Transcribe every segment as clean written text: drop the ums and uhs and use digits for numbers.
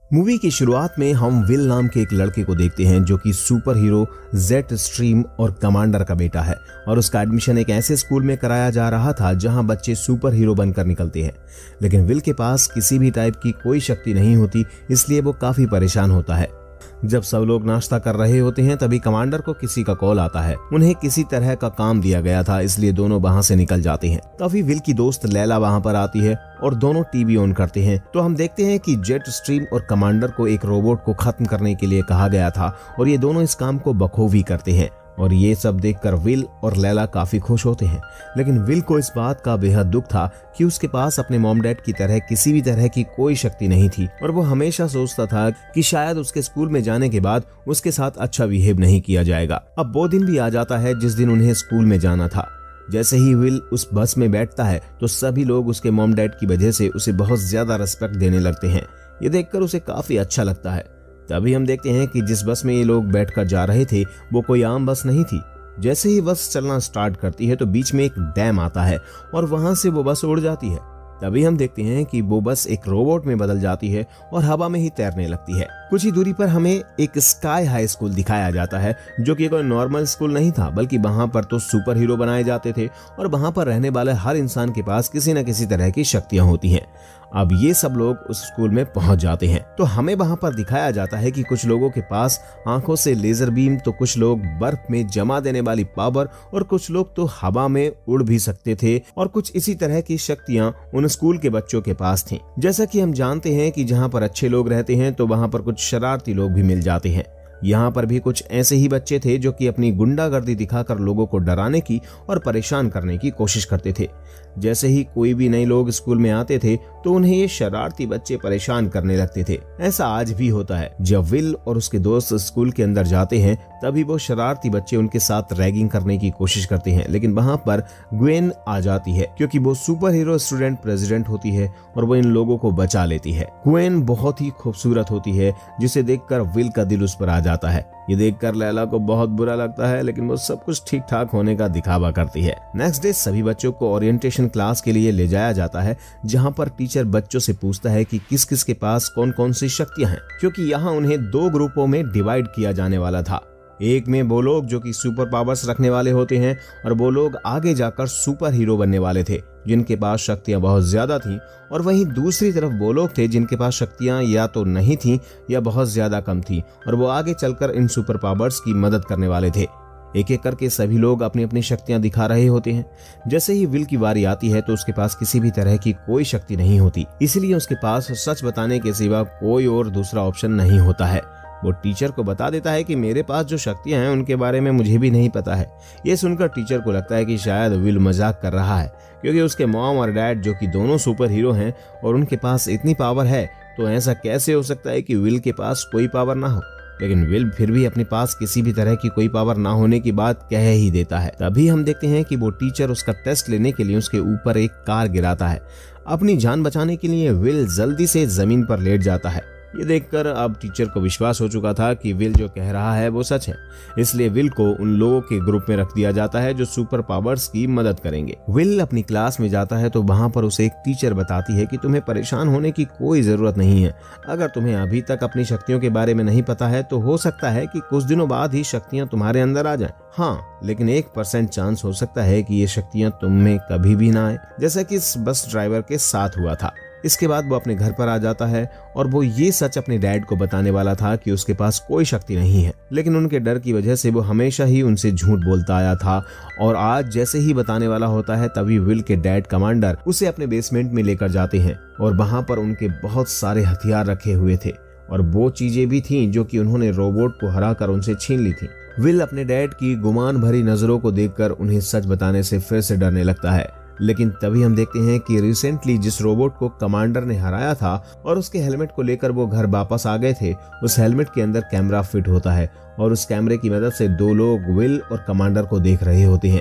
Movie की शुरुआत में हम विल नाम के एक लड़के को देखते हैं जो कि सुपर हीरो जेट स्ट्रीम और कमांडर का बेटा है और उसका एडमिशन एक ऐसे स्कूल में कराया जा रहा था जहां बच्चे सुपर हीरो बनकर निकलते हैं। लेकिन विल के पास किसी भी टाइप की कोई शक्ति नहीं होती, इसलिए वो काफी परेशान होता है। जब सब लोग नाश्ता कर रहे होते हैं तभी कमांडर को किसी का कॉल आता है। उन्हें किसी तरह का काम दिया गया था, इसलिए दोनों वहां से निकल जाते हैं। तभी विल की दोस्त लैला वहां पर आती है और दोनों टीवी ऑन करते हैं तो हम देखते हैं कि जेट स्ट्रीम और कमांडर को एक रोबोट को खत्म करने के लिए कहा गया था और ये दोनों इस काम को बखूबी करते हैं। और ये सब देखकर विल और लैला काफी खुश होते हैं। लेकिन विल को इस बात का बेहद दुख था कि उसके पास अपने मॉम डैड की तरह किसी भी तरह की कोई शक्ति नहीं थी और वो हमेशा सोचता था कि शायद उसके स्कूल में जाने के बाद उसके साथ अच्छा बिहेव नहीं किया जाएगा। अब वो दिन भी आ जाता है जिस दिन उन्हें स्कूल में जाना था। जैसे ही विल उस बस में बैठता है तो सभी लोग उसके मॉम डैड की वजह से उसे बहुत ज्यादा रिस्पेक्ट देने लगते हैं। ये देखकर उसे काफी अच्छा लगता है। तभी हम देखते हैं कि जिस बस में ये लोग बैठकर जा रहे थे वो कोई आम बस नहीं थी। जैसे ही बस चलना स्टार्ट करती है तो बीच में एक डैम आता है और वहां से वो बस उड़ जाती है। तभी हम देखते हैं कि वो बस एक रोबोट में बदल जाती है और हवा में ही तैरने लगती है। कुछ ही दूरी पर हमें एक स्काई हाई स्कूल दिखाया जाता है जो कि कोई नॉर्मल स्कूल नहीं था, बल्कि वहां पर तो सुपर हीरो बनाए जाते थे और वहां पर रहने वाले हर इंसान के पास किसी न किसी तरह की शक्तियां होती हैं। अब ये सब लोग उस स्कूल में पहुंच जाते हैं तो हमें वहां पर दिखाया जाता है कि कुछ लोगों के पास आंखों से लेजर बीम, तो कुछ लोग बर्फ में जमा देने वाली पावर और कुछ लोग तो हवा में उड़ भी सकते थे और कुछ इसी तरह की शक्तियां उन स्कूल के बच्चों के पास थीं। जैसा कि हम जानते हैं कि जहां पर अच्छे लोग रहते हैं तो वहां पर कुछ शरारती लोग भी मिल जाते हैं। यहाँ पर भी कुछ ऐसे ही बच्चे थे जो कि अपनी गुंडागर्दी दिखाकर लोगों को डराने की और परेशान करने की कोशिश करते थे। जैसे ही कोई भी नए लोग स्कूल में आते थे तो उन्हें ये शरारती बच्चे परेशान करने लगते थे। ऐसा आज भी होता है। जब विल और उसके दोस्त स्कूल के अंदर जाते हैं तभी वो शरारती बच्चे उनके साथ रैगिंग करने की कोशिश करते हैं, लेकिन वहां पर ग्वेन आ जाती है क्योंकि वो सुपर हीरो स्टूडेंट प्रेसिडेंट होती है और वो इन लोगों को बचा लेती है। ग्वेन बहुत ही खूबसूरत होती है जिसे देखकर विल का दिल उस पर आ जाता है। ये देखकर लैला को बहुत बुरा लगता है, लेकिन वो सब कुछ ठीक ठाक होने का दिखावा करती है। नेक्स्ट डे सभी बच्चों को ओरिएंटेशन क्लास के लिए ले जाया जाता है जहां पर टीचर बच्चों से पूछता है कि किस किस के पास कौन कौन सी शक्तियां हैं, क्योंकि यहाँ उन्हें दो ग्रुपों में डिवाइड किया जाने वाला था। एक में वो लोग जो कि सुपर पावर्स रखने वाले होते हैं और वो लोग आगे जाकर सुपर हीरो बनने वाले थे जिनके पास शक्तियां बहुत ज्यादा थीं, और वहीं दूसरी तरफ वो लोग थे जिनके पास शक्तियां या तो नहीं थीं या बहुत ज्यादा कम थी और वो आगे चलकर इन सुपर पावर्स की मदद करने वाले थे। एक एक करके सभी लोग अपनी अपनी शक्तियां दिखा रहे होते हैं। जैसे ही विल की बारी आती है तो उसके पास किसी भी तरह की कोई शक्ति नहीं होती, इसलिए उसके पास सच बताने के सिवा कोई और दूसरा ऑप्शन नहीं होता है। वो टीचर को बता देता है कि मेरे पास जो शक्तियां हैं उनके बारे में मुझे भी नहीं पता है। ये सुनकर टीचर को लगता है कि शायद विल मजाक कर रहा है, क्योंकि उसके मॉम और डैड जो कि दोनों सुपर हीरो हैं और उनके पास इतनी पावर है तो ऐसा कैसे हो सकता है कि विल के पास कोई पावर ना हो। लेकिन विल फिर भी अपने पास किसी भी तरह की कोई पावर ना होने की बात कह ही देता है। तभी हम देखते हैं कि वो टीचर उसका टेस्ट लेने के लिए उसके ऊपर एक कार गिराता है। अपनी जान बचाने के लिए विल जल्दी से जमीन पर लेट जाता है। ये देखकर अब टीचर को विश्वास हो चुका था कि विल जो कह रहा है वो सच है, इसलिए विल को उन लोगों के ग्रुप में रख दिया जाता है जो सुपर पावर्स की मदद करेंगे। विल अपनी क्लास में जाता है तो वहां पर उसे एक टीचर बताती है कि तुम्हें परेशान होने की कोई जरूरत नहीं है। अगर तुम्हें अभी तक अपनी शक्तियों के बारे में नहीं पता है तो हो सकता है कि कुछ दिनों बाद ही शक्तियां तुम्हारे अंदर आ जाएं। हाँ, लेकिन 1% चांस हो सकता है कि ये शक्तियां तुम में कभी भी ना आए, जैसा कि इस बस ड्राइवर के साथ हुआ था। इसके बाद वो अपने घर पर आ जाता है और वो ये सच अपने डैड को बताने वाला था कि उसके पास कोई शक्ति नहीं है, लेकिन उनके डर की वजह से वो हमेशा ही उनसे झूठ बोलता आया था। और आज जैसे ही बताने वाला होता है तभी विल के डैड कमांडर उसे अपने बेसमेंट में लेकर जाते हैं और वहां पर उनके बहुत सारे हथियार रखे हुए थे और वो चीजें भी थीं जो कि उन्होंने रोबोट को हराकर उनसे छीन ली थी। विल अपने डैड की गुमान भरी नजरों को देखकर उन्हें सच बताने से फिर से डरने लगता है। लेकिन तभी हम देखते हैं कि रिसेंटली जिस रोबोट को कमांडर ने हराया था और उसके हेलमेट को लेकर वो घर वापस आ गए थे, उस हेलमेट के अंदर कैमरा फिट होता है और उस कैमरे की मदद से दो लोग विल और कमांडर को देख रहे होते हैं।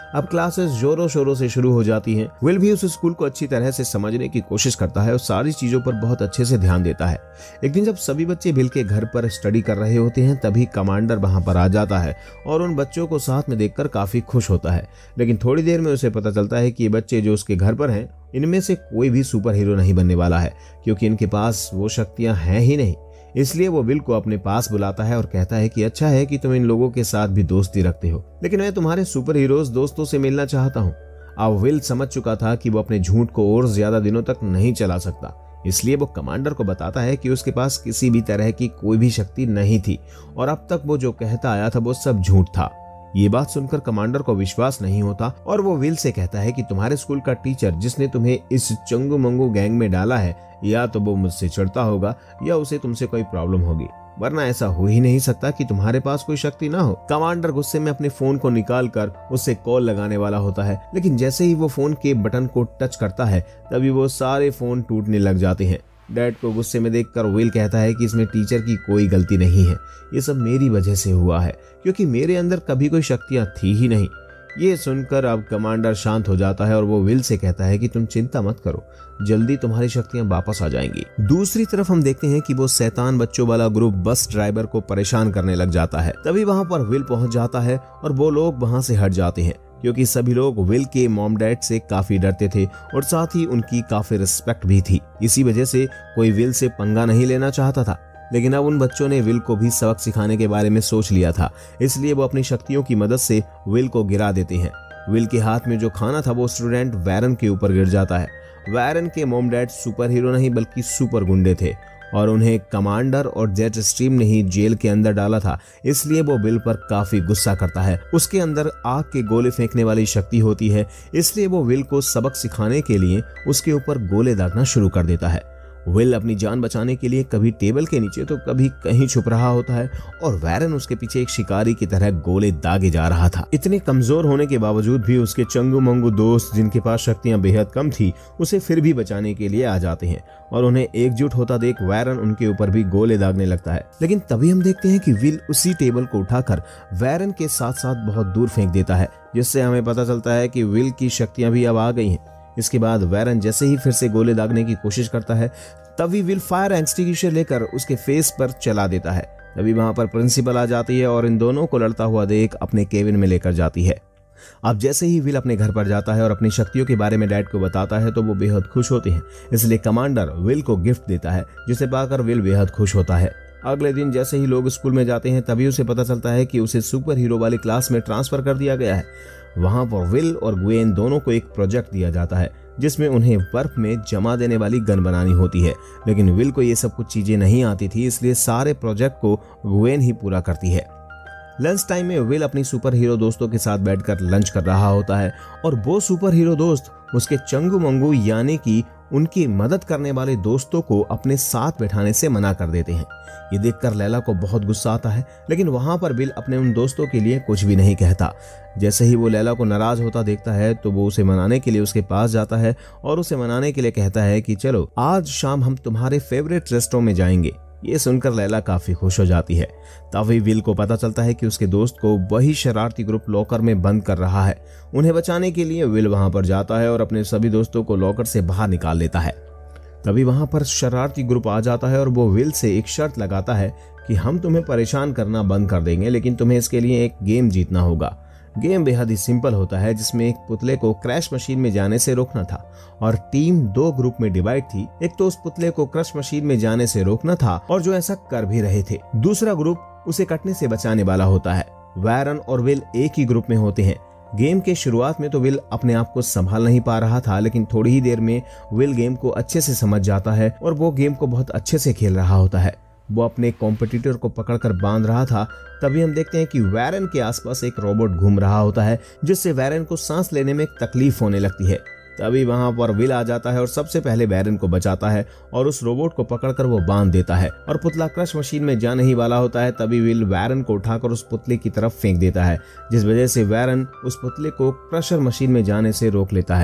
अब क्लासेस जोरों शोरों से शुरू हो जाती हैं। विल भी उस स्कूल को अच्छी तरह से समझने की कोशिश करता है और सारी चीजों पर बहुत अच्छे से ध्यान देता है। एक दिन जब सभी बच्चे विल के घर पर स्टडी कर रहे होते हैं तभी कमांडर वहां पर आ जाता है और उन बच्चों को साथ में देखकर काफी खुश होता है। लेकिन थोड़ी देर में उसे पता चलता है कि ये बच्चे जो उसके घर पर हैं इनमें से कोई भी सुपर हीरो नहीं बनने वाला है, क्योंकि इनके पास वो शक्तियां हैं ही नहीं। इसलिए वो विल को अपने पास बुलाता है और कहता है कि अच्छा है कि तुम इन लोगों के साथ भी दोस्ती रखते हो, लेकिन मैं तुम्हारे सुपर हीरोज दोस्तों से मिलना चाहता हूँ। अब विल समझ चुका था कि वो अपने झूठ को और ज्यादा दिनों तक नहीं चला सकता, इसलिए वो कमांडर को बताता है कि उसके पास किसी भी तरह की कोई भी शक्ति नहीं थी और अब तक वो जो कहता आया था वो सब झूठ था। ये बात सुनकर कमांडर को विश्वास नहीं होता और वो विल से कहता है कि तुम्हारे स्कूल का टीचर जिसने तुम्हें इस चंगू मंगू गैंग में डाला है, या तो वो मुझसे चिढ़ता होगा या उसे तुमसे कोई प्रॉब्लम होगी, वरना ऐसा हो ही नहीं सकता कि तुम्हारे पास कोई शक्ति ना हो। कमांडर गुस्से में अपने फोन को निकाल कर उससे कॉल लगाने वाला होता है, लेकिन जैसे ही वो फोन के बटन को टच करता है तभी वो सारे फोन टूटने लग जाते हैं। डैड को गुस्से में देखकर विल कहता है कि इसमें टीचर की कोई गलती नहीं है, ये सब मेरी वजह से हुआ है, क्योंकि मेरे अंदर कभी कोई शक्तियां थी ही नहीं। ये सुनकर अब कमांडर शांत हो जाता है और वो विल से कहता है कि तुम चिंता मत करो, जल्दी तुम्हारी शक्तियां वापस आ जाएंगी। दूसरी तरफ हम देखते हैं कि वो शैतान बच्चों वाला ग्रुप बस ड्राइवर को परेशान करने लग जाता है। तभी वहां पर विल पहुंच जाता है और वो लोग वहां से हट जाते हैं, क्योंकि सभी लोग विल के मॉम डैड से काफी डरते थे और साथ ही उनकी काफी रिस्पेक्ट भी थी। इसी वजह से कोई विल से पंगा नहीं लेना चाहता था। लेकिन अब उन बच्चों ने विल को भी सबक सिखाने के बारे में सोच लिया था, इसलिए वो अपनी शक्तियों की मदद से विल को गिरा देते हैं। विल के हाथ में जो खाना था वो स्टूडेंट वैरन के ऊपर गिर जाता है। वैरन के मॉम डैड सुपर हीरो नहीं बल्कि सुपर गुंडे थे और उन्हें कमांडर और जेट स्ट्रीम ने ही जेल के अंदर डाला था, इसलिए वो विल पर काफी गुस्सा करता है। उसके अंदर आग के गोले फेंकने वाली शक्ति होती है, इसलिए वो विल को सबक सिखाने के लिए उसके ऊपर गोले दागना शुरू कर देता है। विल अपनी जान बचाने के लिए कभी टेबल के नीचे तो कभी कहीं छुप रहा होता है और वैरन उसके पीछे एक शिकारी की तरह गोले दागे जा रहा था। इतने कमजोर होने के बावजूद भी उसके चंगू मंगू दोस्त जिनके पास शक्तियां बेहद कम थी उसे फिर भी बचाने के लिए आ जाते हैं और उन्हें एकजुट होता देख वैरन उनके ऊपर भी गोले दागने लगता है। लेकिन तभी हम देखते हैं कि विल उसी टेबल को उठाकर वैरन के साथ साथ बहुत दूर फेंक देता है, जिससे हमें पता चलता है कि विल की शक्तियां भी अब आ गई हैं। इसके बाद वैरन जैसे ही फिर से गोले दागने की कोशिश करता है तभी विल फायर एक्सटिंग्विशर लेकर उसके फेस पर चला देता है। तभी वहां पर प्रिंसिपल आ जाती है और इन दोनों को लड़ता हुआ देख अपने केबिन में लेकर जाती है। अब जैसे ही विल अपने घर पर जाता है और अपनी शक्तियों के बारे में डैड को बताता है तो वो बेहद खुश होते हैं, इसलिए कमांडर विल को गिफ्ट देता है, जिसे पाकर विल बेहद खुश होता है। अगले दिन जैसे ही लोग स्कूल में जाते हैं तभी उसे पता चलता है कि उसे सुपर हीरो वाली क्लास में ट्रांसफर कर दिया गया है। वहां पर विल और ग्वेन दोनों को एक प्रोजेक्ट दिया जाता है जिसमें उन्हें बर्फ में जमा देने वाली गन बनानी होती है, लेकिन विल को ये सब कुछ चीजें नहीं आती थी, इसलिए सारे प्रोजेक्ट को ग्वेन ही पूरा करती है। लंच टाइम में विल अपनी सुपर हीरो दोस्तों के साथ बैठकर लंच कर रहा होता है और वो सुपर हीरो दोस्त उसके चंगू मंगू यानी कि उनकी मदद करने वाले दोस्तों को अपने साथ बैठाने से मना कर देते हैं। ये देखकर लैला को बहुत गुस्सा आता है, लेकिन वहां पर विल अपने उन दोस्तों के लिए कुछ भी नहीं कहता। जैसे ही वो लैला को नाराज होता देखता है तो वो उसे मनाने के लिए उसके पास जाता है और उसे मनाने के लिए कहता है कि चलो आज शाम हम तुम्हारे फेवरेट रेस्टोरेंट में जाएंगे। ये सुनकर लैला काफी खुश हो जाती है। तभी विल को पता चलता है कि उसके दोस्त को वही शरारती ग्रुप लॉकर में बंद कर रहा है। उन्हें बचाने के लिए विल वहां पर जाता है और अपने सभी दोस्तों को लॉकर से बाहर निकाल लेता है। तभी वहां पर शरारती ग्रुप आ जाता है और वो विल से एक शर्त लगाता है कि हम तुम्हें परेशान करना बंद कर देंगे, लेकिन तुम्हें इसके लिए एक गेम जीतना होगा। गेम बेहद ही सिंपल होता है, जिसमें एक पुतले को क्रैश मशीन में जाने से रोकना था और टीम दो ग्रुप में डिवाइड थी। एक तो उस पुतले को क्रश मशीन में जाने से रोकना था और जो ऐसा कर भी रहे थे, दूसरा ग्रुप उसे कटने से बचाने वाला होता है। वैरन और विल एक ही ग्रुप में होते हैं। गेम के शुरुआत में तो विल अपने आप को संभाल नहीं पा रहा था, लेकिन थोड़ी ही देर में विल गेम को अच्छे से समझ जाता है और वो गेम को बहुत अच्छे से खेल रहा होता है। वो अपने कॉम्पिटिटर को पकड़कर बांध रहा था। तभी हम देखते हैं कि वैरन के आसपास एक रोबोट घूम रहा होता है, जिससे वैरन को सांस लेने में तकलीफ होने लगती है। तभी वहां पर विल आ जाता है और सबसे पहले वैरन को बचाता है और उस रोबोट को पकड़कर वो बांध देता है और पुतला क्रश मशीन में जाने ही वाला होता है। तभी विल वैरन को उठाकर उस पुतले की तरफ फेंक देता है, जिस वजह से वैरन उस पुतले को क्रशर मशीन में जाने से रोक लेता है।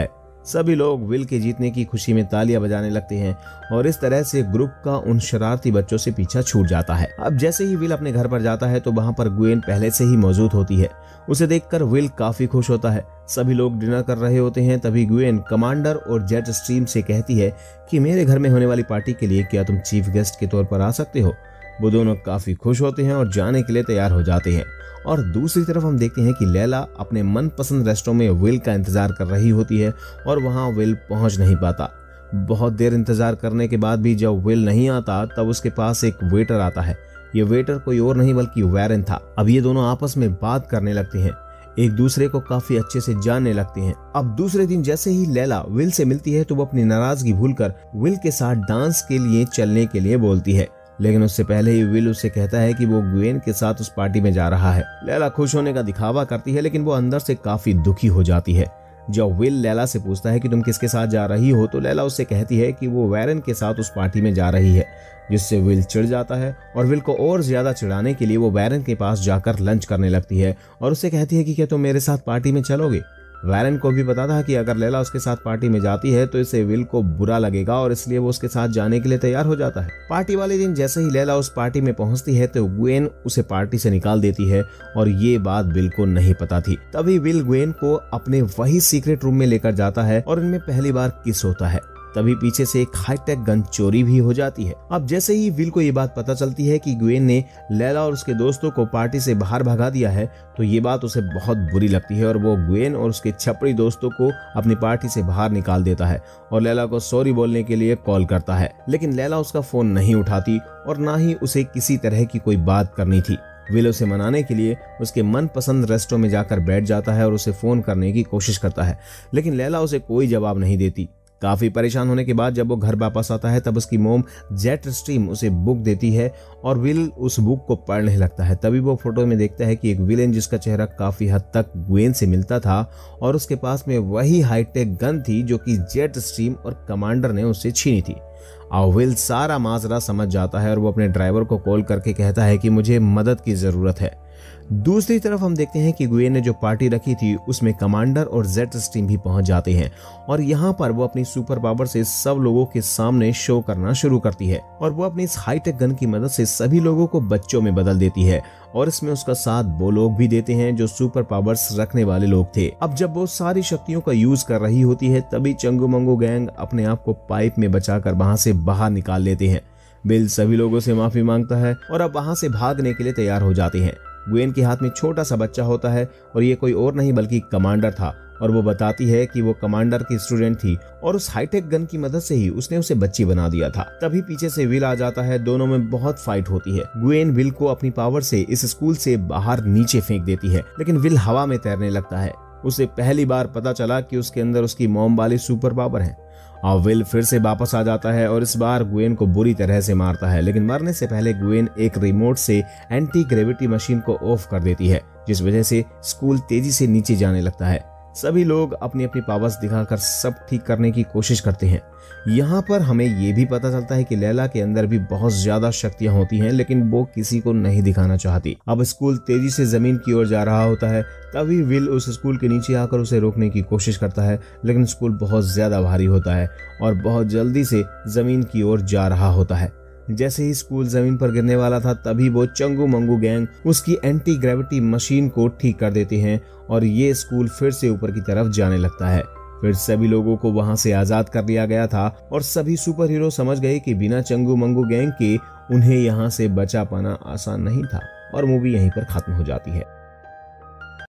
सभी लोग विल के जीतने की खुशी में तालियां बजाने लगते हैं और इस तरह से ग्रुप का उन शरारती बच्चों से पीछा छूट जाता है। अब जैसे ही विल अपने घर पर जाता है तो वहां पर ग्वेन पहले से ही मौजूद होती है। उसे देखकर विल काफी खुश होता है। सभी लोग डिनर कर रहे होते हैं, तभी ग्वेन कमांडर और जेट स्ट्रीम से कहती है कि मेरे घर में होने वाली पार्टी के लिए क्या तुम चीफ गेस्ट के तौर पर आ सकते हो। वो दोनों काफी खुश होते हैं और जाने के लिए तैयार हो जाते हैं। और दूसरी तरफ हम देखते हैं कि लैला अपने मनपसंद रेस्टोरेंट में विल का इंतजार कर रही होती है और वहां विल पहुंच नहीं पाता। बहुत देर इंतजार करने के बाद भी जब विल नहीं आता तब उसके पास एक वेटर आता है। ये वेटर कोई और नहीं बल्कि वैरन था। अब ये दोनों आपस में बात करने लगते हैं, एक दूसरे को काफी अच्छे से जानने लगते हैं। अब दूसरे दिन जैसे ही लैला विल से मिलती है तो वो अपनी नाराजगी भूलकर विल के साथ डांस के लिए चलने के लिए बोलती है, लेकिन उससे पहले ही विल उससे कहता है कि वो ग्वेन के साथ उस पार्टी में जा रहा है। लैला खुश होने का दिखावा करती है लेकिन वो अंदर से काफी दुखी हो जाती है। जब विल लैला से पूछता है कि तुम किसके साथ जा रही हो तो लैला उससे कहती है कि वो वैरन के साथ उस पार्टी में जा रही है, जिससे विल चिढ़ जाता है और विल को और ज्यादा चिढ़ाने के लिए वो वैरन के पास जाकर लंच करने लगती है और उससे कहती है कि क्या तुम मेरे साथ पार्टी में चलोगे। वैरन को भी पता था कि अगर लैला उसके साथ पार्टी में जाती है तो इसे विल को बुरा लगेगा और इसलिए वो उसके साथ जाने के लिए तैयार हो जाता है। पार्टी वाले दिन जैसे ही लैला उस पार्टी में पहुंचती है तो ग्वेन उसे पार्टी से निकाल देती है और ये बात विल को नहीं पता थी। तभी विल ग्वेन को अपने वही सीक्रेट रूम में लेकर जाता है और इनमें पहली बार किस होता है। तभी पीछे से एक हाईटेक गन चोरी भी हो जाती है। अब जैसे ही विल को ये बात पता चलती है कि ग्वेन ने लैला और उसके दोस्तों को पार्टी से बाहर भगा दिया है तो ये बात उसे बहुत बुरी लगती है और वो ग्वेन और उसके छपरी दोस्तों को अपनी पार्टी से बाहर निकाल देता है और लैला को सॉरी बोलने के लिए कॉल करता है, लेकिन लैला उसका फोन नहीं उठाती और ना ही उसे किसी तरह की कोई बात करनी थी। विल उसे मनाने के लिए उसके मनपसंद रेस्टोरेंट में जाकर बैठ जाता है और उसे फोन करने की कोशिश करता है, लेकिन लैला उसे कोई जवाब नहीं देती। काफी परेशान होने के बाद जब वो घर वापस आता है तब उसकी मोम जेट स्ट्रीम उसे बुक देती है और विल उस बुक को पढ़ने लगता है। तभी वो फोटो में देखता है कि एक विलेन जिसका चेहरा काफी हद तक ग्वेन से मिलता था और उसके पास में वही हाईटेक गन थी जो कि जेट स्ट्रीम और कमांडर ने उससे छीनी थी। अब विल सारा माजरा समझ जाता है और वो अपने ड्राइवर को कॉल करके कहता है कि मुझे मदद की जरूरत है। दूसरी तरफ हम देखते हैं कि ग्वेन ने जो पार्टी रखी थी उसमें कमांडर और जेट स्ट्रीम भी पहुंच जाते हैं और यहाँ पर वो अपनी सुपर पावर से सब लोगों के सामने शो करना शुरू करती है और वो अपनी इस हाईटेक गन की मदद से सभी लोगों को बच्चों में बदल देती है और इसमें उसका साथ वो लोग भी देते हैं जो सुपर पावर्स रखने वाले लोग थे। अब जब वो सारी शक्तियों का यूज कर रही होती है तभी चंगू मंगू गैंग अपने आप को पाइप में बचाकर वहां से बाहर निकाल लेते हैं। विल सभी लोगों से माफी मांगता है और अब वहां से भागने के लिए तैयार हो जाते हैं। ग्वेन के हाथ में छोटा सा बच्चा होता है और ये कोई और नहीं बल्कि कमांडर था और वो बताती है कि वो कमांडर की स्टूडेंट थी और उस हाईटेक गन की मदद से ही उसने उसे बच्ची बना दिया था। तभी पीछे से विल आ जाता है, दोनों में बहुत फाइट होती है। ग्वेन विल को अपनी पावर से इस स्कूल से बाहर नीचे फेंक देती है, लेकिन विल हवा में तैरने लगता है। उसे पहली बार पता चला कि उसके अंदर उसकी मॉम वाली सुपर पावर है। अब विल फिर से वापस आ जाता है और इस बार ग्वेन को बुरी तरह से मारता है, लेकिन मरने से पहले ग्वेन एक रिमोट से एंटी ग्रेविटी मशीन को ऑफ कर देती है, जिस वजह से स्कूल तेजी से नीचे जाने लगता है। सभी लोग अपनी अपनी पावर्स दिखाकर सब ठीक करने की कोशिश करते हैं। यहाँ पर हमें ये भी पता चलता है कि लैला के अंदर भी बहुत ज्यादा शक्तियां होती हैं, लेकिन वो किसी को नहीं दिखाना चाहती। अब स्कूल तेजी से जमीन की ओर जा रहा होता है, तभी विल उस स्कूल के नीचे आकर उसे रोकने की कोशिश करता है, लेकिन स्कूल बहुत ज्यादा भारी होता है और बहुत जल्दी से जमीन की ओर जा रहा होता है। जैसे ही स्कूल जमीन पर गिरने वाला था तभी वो चंगू मंगू गैंग उसकी एंटी ग्रेविटी मशीन को ठीक कर देते हैं और ये स्कूल फिर से ऊपर की तरफ जाने लगता है। फिर सभी लोगों को वहां से आजाद कर लिया गया था और सभी सुपर हीरो समझ गए कि बिना चंगू मंगू गैंग के उन्हें यहाँ से बचा पाना आसान नहीं था और मूवी यहीं पर खत्म हो जाती है।